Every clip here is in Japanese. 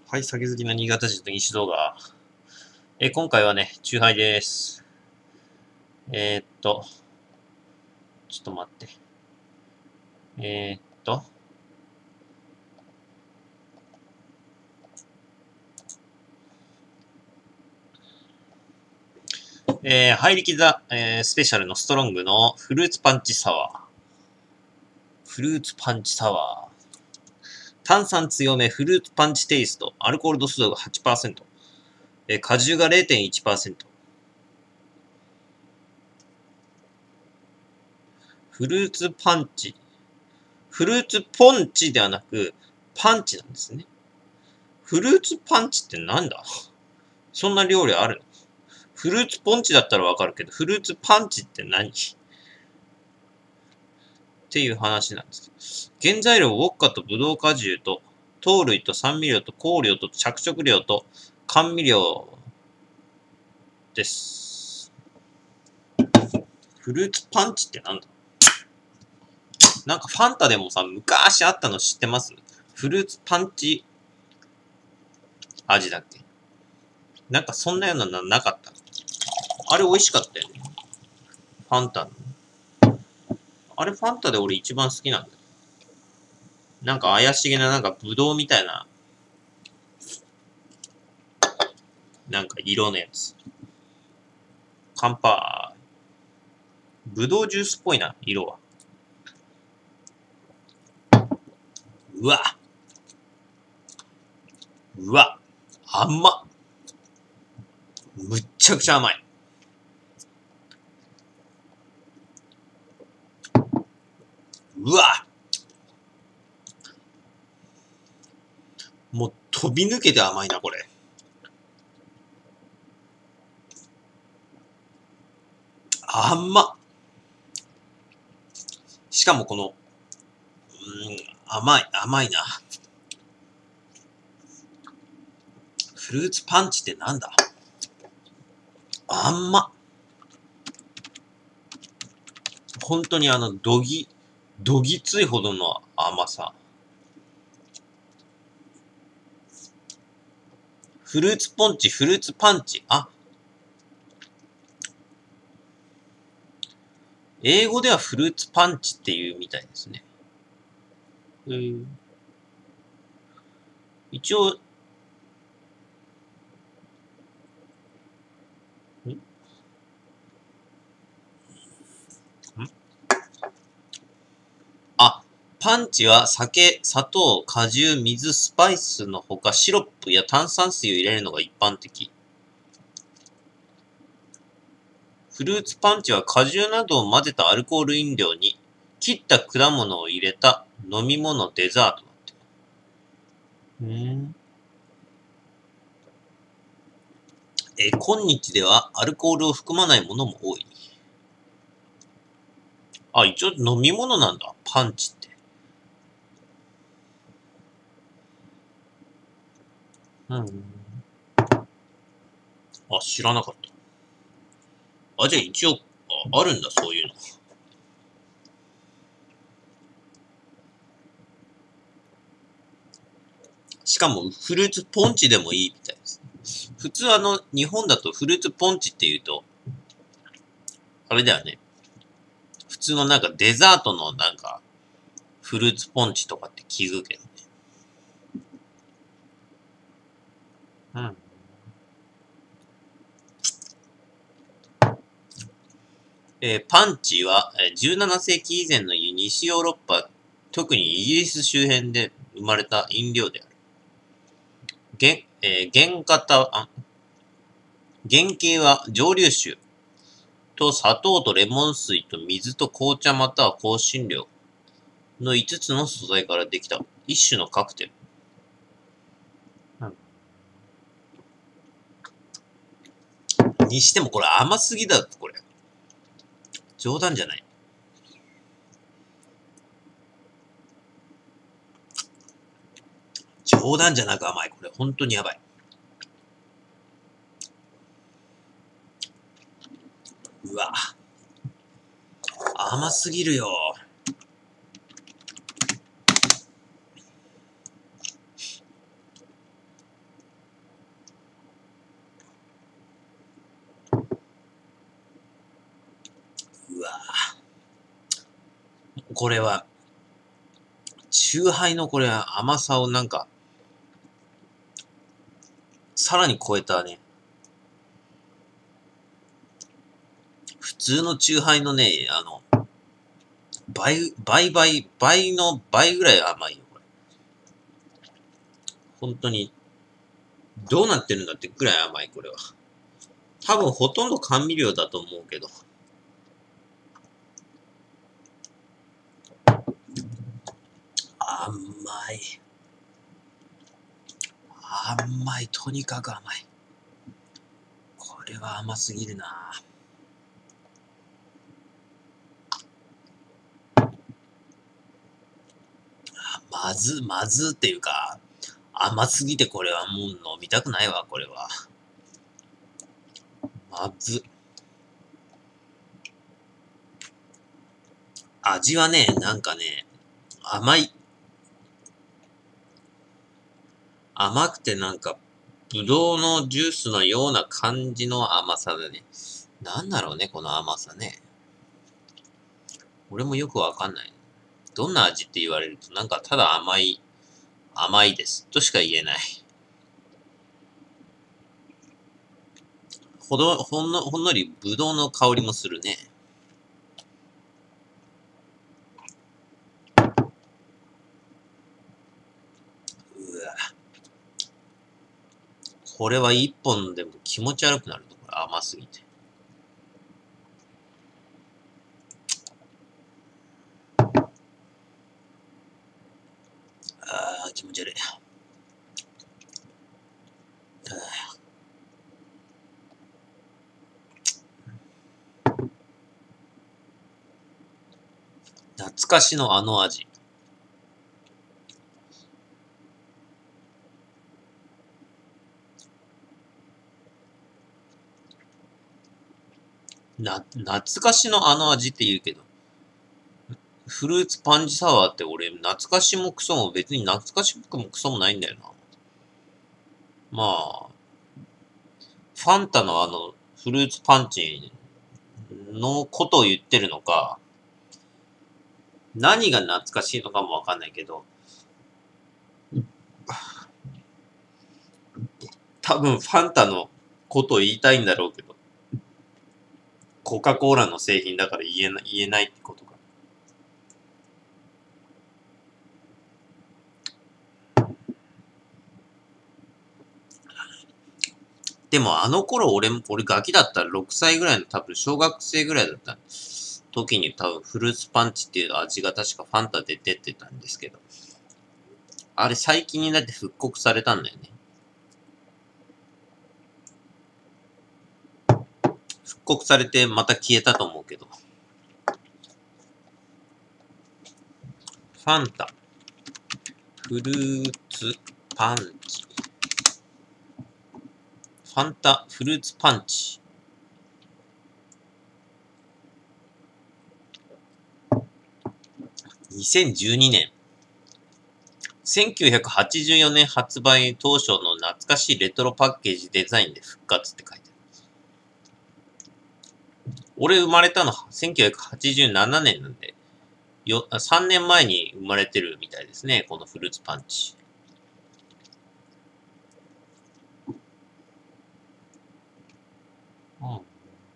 はい、酒好きの新潟人と西動画。今回はね、チューハイです。ちょっと待って。ハイリキザ、スペシャルのストロングのフルーツパンチサワー。フルーツパンチサワー。炭酸強め、フルーツパンチテイスト。アルコール度数が 8%。果汁が 0.1%。フルーツパンチ。フルーツポンチではなく、パンチなんですね。フルーツパンチってなんだ？そんな料理あるの？フルーツポンチだったらわかるけど、フルーツパンチって何？っていう話なんですけど。原材料、ウォッカとブドウ果汁と、糖類と酸味料と香料と着色料と甘味料です。フルーツパンチってなんだ？なんかファンタでもさ、昔あったの知ってます？フルーツパンチ味だっけ？なんかそんなようなのなかった？あれ美味しかったよね。ファンタの。あれファンタで俺一番好きなんだよ。なんか怪しげななんかブドウみたいな、なんか色のやつ。乾杯。ブドウジュースっぽいな、色は。うわ。うわ。甘っ。むっちゃくちゃ甘い。うわ。もう飛び抜けて甘いな、これ。甘っ。しかもこの、甘いな。フルーツパンチってなんだ？甘っ。本当にどぎついほどの甘さ。フルーツポンチ、フルーツパンチ。あ、英語ではフルーツパンチっていうみたいですね。一応、あ、パンチは酒、砂糖、果汁、水、スパイスのほかシロップや炭酸水を入れるのが一般的。フルーツパンチは果汁などを混ぜたアルコール飲料に切った果物を入れた飲み物、デザートだって。今日ではアルコールを含まないものも多い。あ、一応飲み物なんだ、パンチって。あ、知らなかった。あ、じゃあ一応、あるんだ、そういうの。しかも、フルーツポンチでもいいみたいです。普通日本だとフルーツポンチって言うと、あれだよね。普通のなんかデザートのなんか、フルーツポンチとかって聞くけどね。パンチは17世紀以前の西ヨーロッパ、特にイギリス周辺で生まれた飲料である。原型は蒸留酒と砂糖とレモン水と水と紅茶または香辛料の5つの素材からできた一種のカクテル。にしてもこれ甘すぎだ、これ。冗談じゃない。冗談じゃなく甘い。これ本当にやばい。うわ。甘すぎるよ。 これは、チューハイのこれ甘さをなんか、さらに超えたね。普通のチューハイのね、倍の倍ぐらい甘いよ、これ。本当に、どうなってるんだってくらい甘い、これは。多分ほとんど甘味料だと思うけど。甘い。甘い。とにかく甘い。これは甘すぎるな。まずっていうか、甘すぎてこれはもう飲みたくないわ、これは。まず。味はね、なんかね、甘い。甘くてなんか、ぶどうのジュースのような感じの甘さだね。なんだろうね、この甘さね。俺もよくわかんない。どんな味って言われると、なんかただ甘いです。としか言えない。ほんのりぶどうの香りもするね。うわ。これは一本でも気持ち悪くなるところ甘すぎて。ああ、気持ち悪い。懐かしのあの味。懐かしのあの味って言うけど、フルーツパンチサワーって俺、懐かしもクソも別に懐かしくもクソもないんだよな。まあ、ファンタのフルーツパンチのことを言ってるのか、何が懐かしいのかもわかんないけど、多分ファンタのことを言いたいんだろうけど、コカ・コーラの製品だから言えないってことか。でもあの頃俺ガキだったら6歳ぐらいの多分小学生ぐらいだった時に多分フルーツパンチっていう味が確かファンタで出てたんですけど、あれ最近になって復刻されたんだよね。復刻されてまた消えたと思うけど。ファンタ、フルーツパンチ。ファンタ、フルーツパンチ。2012年。1984年発売当初の懐かしいレトロパッケージデザインで復活って書いてある。俺生まれたの1987年なんで、3年前に生まれてるみたいですね、このフルーツパンチ。うん、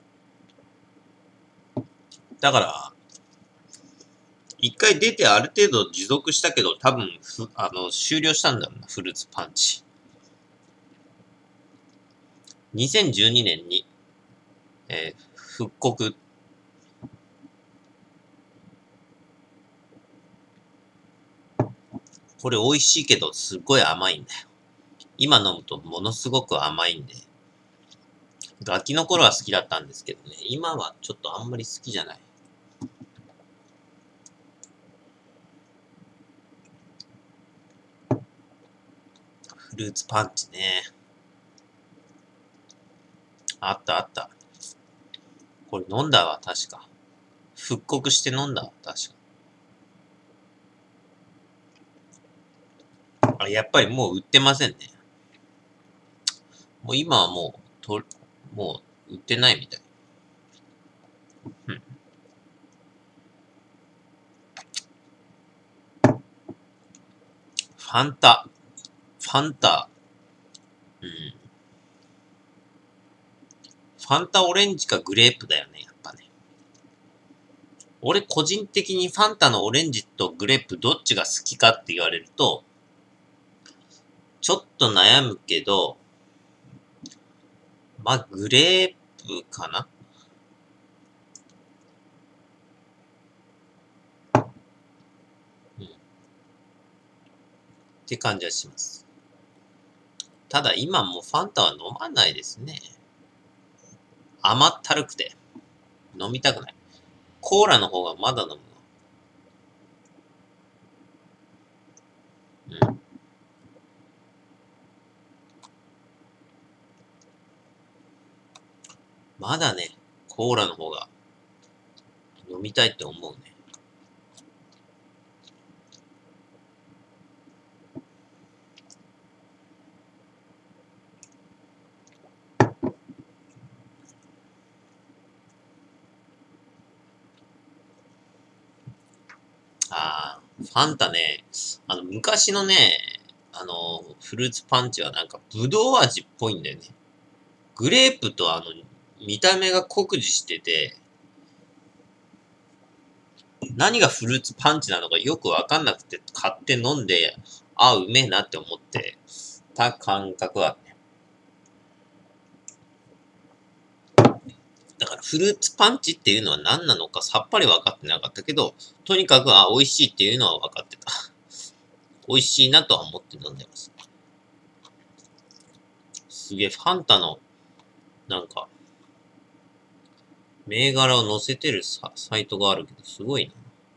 だから、一回出てある程度持続したけど、多分終了したんだろうな、フルーツパンチ。2012年に、復刻。これ美味しいけど、すっごい甘いんだよ。今飲むとものすごく甘いんで。ガキの頃は好きだったんですけどね、今はちょっとあんまり好きじゃない。フルーツパンチね。あったあった。これ飲んだわ、確か。復刻して飲んだわ、確か。あ、やっぱりもう売ってませんね。もう今はもう売ってないみたい。うん。 ファンタ。ファンタ。うん。ファンタオレンジかグレープだよね、やっぱね。俺個人的にファンタのオレンジとグレープどっちが好きかって言われると、ちょっと悩むけど、まあ、グレープかな。うん。って感じはします。ただ今もファンタは飲まないですね。甘ったるくて。飲みたくない。コーラの方がまだ飲むの。うん。まだね、コーラの方が飲みたいって思うね。ああ、ファンタね、昔のね、フルーツパンチはなんか、ぶどう味っぽいんだよね。グレープと見た目が酷似してて、何がフルーツパンチなのかよくわかんなくて、買って飲んで、あ、うめえなって思ってた感覚はね。だからフルーツパンチっていうのは何なのかさっぱり分かってなかったけど、とにかく、美味しいっていうのは分かってた。美味しいなとは思って飲んでます。すげえ、ファンタの、なんか、銘柄を載せてるサイトがあるけど、すごいな。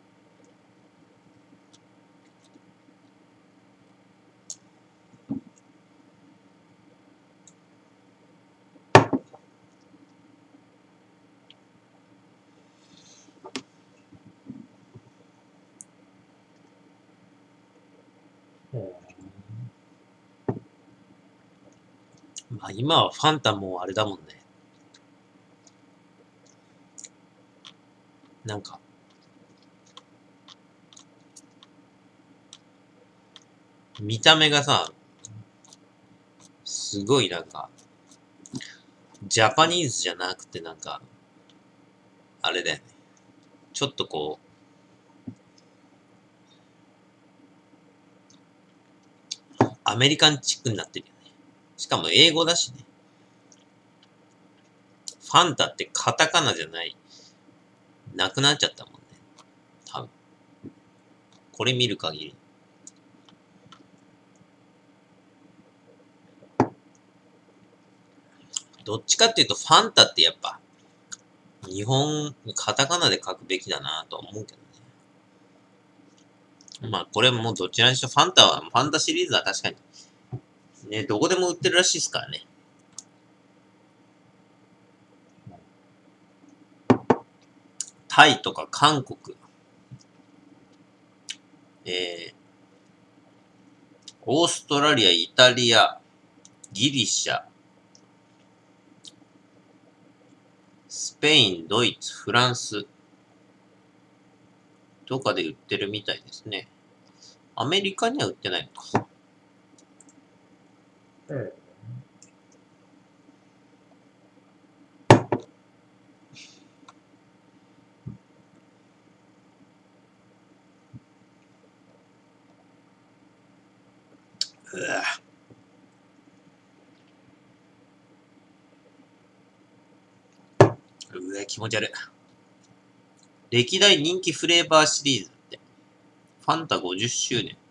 まあ今はファンタもうあれだもんね。なんか、見た目がさ、すごいなんか、ジャパニーズじゃなくてなんか、あれだよね。ちょっとこう、アメリカンチックになってるよね。しかも英語だしね。ファンタってカタカナじゃない。なくなっちゃったもんね。多分。これ見る限り。どっちかっていうと、ファンタってやっぱ、カタカナで書くべきだなとは思うけどね。まあ、これもどちらにしろファンタシリーズは確かに、ね、どこでも売ってるらしいですからね。タイとか韓国、オーストラリア、イタリア、ギリシャ、スペイン、ドイツ、フランスとかで売ってるみたいですね。アメリカには売ってないのか。気持ち悪い。歴代人気フレーバーシリーズって。ファンタ50周年。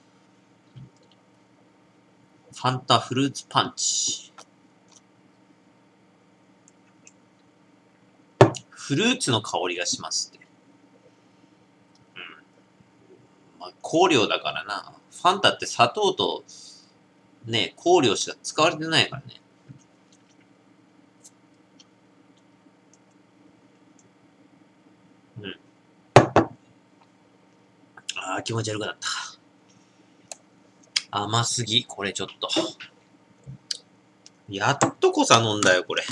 ファンタフルーツパンチ。フルーツの香りがしますって。まあ、香料だからな。ファンタって砂糖と、ね、香料しか使われてないからね。うん。気持ち悪くなった。甘すぎ、これちょっと。やっとこさ飲んだよ、これ。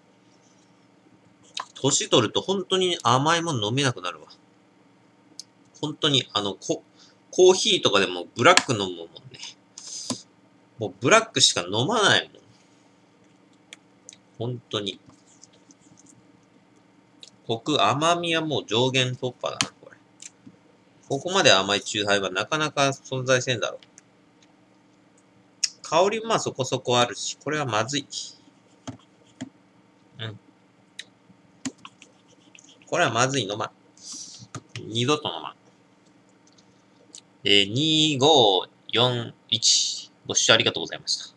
年取ると本当に甘いもの飲めなくなるわ。本当に、 コーヒーとかでもブラック飲むもんね。もうブラックしか飲まないもん。本当に。コク、甘みはもう上限突破だな、これ。ここまで甘いチューハイはなかなか存在せんだろう。香りもまあそこそこあるし、これはまずい。うん。これはまずい、飲まん。二度と飲まん。2541。ご視聴ありがとうございました。